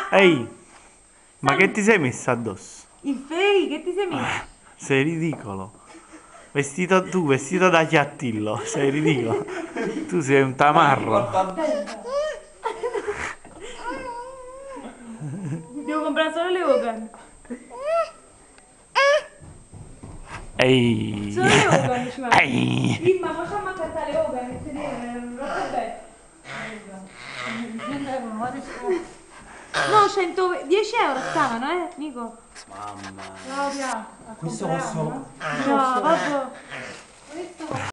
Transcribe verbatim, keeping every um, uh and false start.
Ehi, ma che ti sei messa addosso? Il fake, che ti sei messo? Sei ridicolo. Vestito tu, vestito da chiattillo, sei ridicolo. Tu sei un tamarro. Devo comprare solo le Hogan. Ehi. Solo le Hogan ci manca. Ehi. Imma, facciamo accattare le Hogan e sedere. Vabbè. No, centodieci euro stavano, eh, Nico? Mamma. Claudia, Questo posso... no, vabbè. Questo